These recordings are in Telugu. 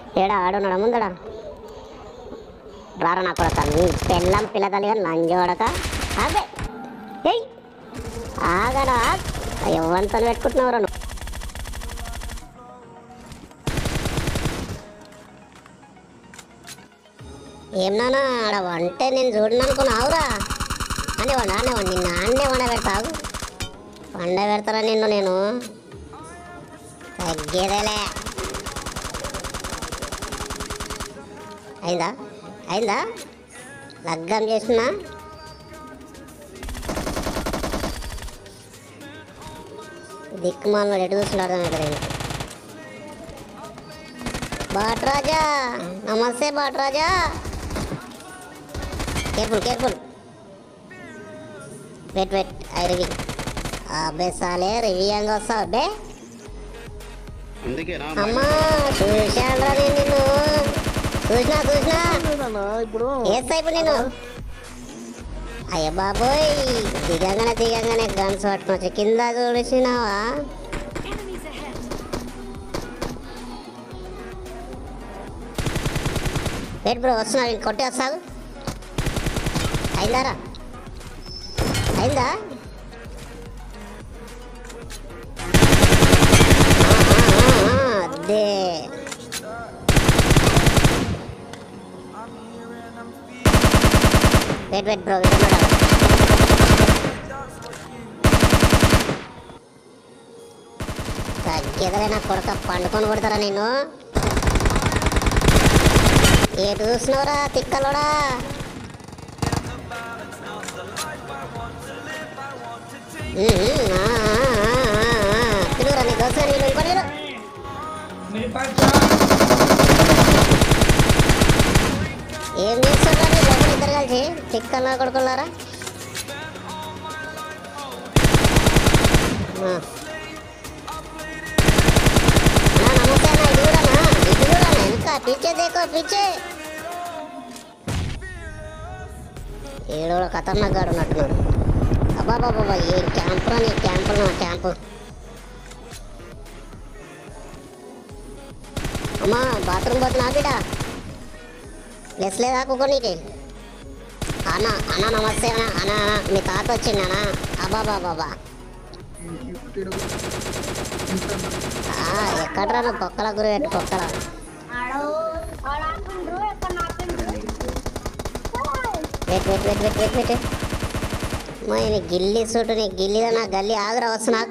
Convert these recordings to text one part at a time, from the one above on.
ఏడా ఆడున్నాడా ముందడా రారా నా కొడక నీ పెళ్ళం పిల్లతల్లిగా లంజోడక అదే ఏయ్ ఆగడా ఎవరితో పెట్టుకుంటున్నావురా నువ్వు ఏం నానా ఆడ వంటే నేను చూడను అనుకున్నావురా అనేవాడు నిన్ను ఆన్నే వండ పెడతావు వండ పెడతారా నిన్ను నేను తగ్గేదేలే అయిందా అయిందా లగ్గం చేసినా దిక్కుమాల ఎటు చూస్తున్నాడు అర్థమవుతుంది బాట్రాజా నమస్తే బాట్రాజా careful careful wait wait I review అబ్బే సాలే రివ్యూంగా వస్తావు అబ్బే అమ్మా చూశానురా నేను నిన్ను చూసినా వేస్తా ఇప్పుడు నేను అయ్య బాబోయ్ దిగంగానే గన్స్ పట్టుకోవచ్చు కింద చూసినావా వెయిట్ బ్రో వస్తున్నావు ఇంక కొట్టి వస్తావు అయిందారా అయిందా అదే వెయిట్ బ్రో తగ్గేదలే నా కొడుక పండుకొని కొడతారా నేను ఏటు చూసినవరా తిక్కలోడా పిలువురా నీ దోశ నేను ఇంకోటి ఏం చేస్తారా నీ లోపల ఇద్దరు కలిసి తిక్కలా కొడుకున్నారా నమస్తే అన్న ఇది కూడా ఇంకా పీచే దేకో పీచే ఏడో ఖతర్నాక్ గాడు ఉన్నట్టున్నాడు అబ్బాబాబా ఏ క్యాంపురా నీ క్యాంపులో క్యాంపు అమ్మా బాత్రూమ్ పోతున్నా బిడ్డ ప్లస్ లేదా కుక్క నీకు అన్న అన్న నమస్తే అన్న అన్న మీ తాత వచ్చింది అన్న అబ్బాబాబా ఎక్కడరా నువ్వు పొక్కల గురి పెట్టు పొక్కల పెట్టు నీ గిల్లి సూటు నీ గిల్లిదా నా గల్లి ఆగురా వస్తున్నా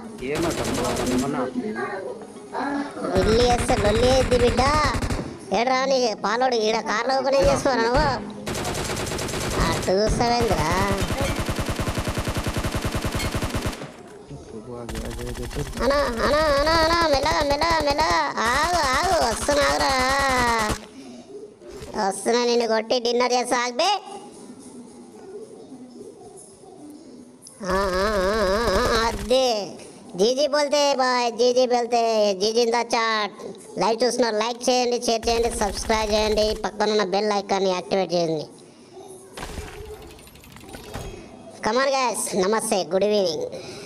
గిల్లి వేస్తే లొల్లి వేద్ది బిడ్డ ఏడ్రా నీ పాలోడు ఈడ కార్లో కూడా చేసుకోరా నువ్వు అటు చూస్తావేందిరా అనా అనా అనా అనా మెల్లగా ఆగు వస్తున్నావురా వస్తున్నా నిన్ను కొట్టి డిన్నర్ చేస్తా ఆగ్బే అదే జీజీ బోల్తే బాయ్ జీజీ బోల్తే GG in the chat live చూస్తున్నారు లైక్ చేయండి షేర్ చేయండి సబ్స్క్రైబ్ చేయండి పక్కన ఉన్న బెల్ ఐకాన్ని యాక్టివేట్ చేయండి కమాన్ గైస్ నమస్తే గుడ్ ఈవినింగ్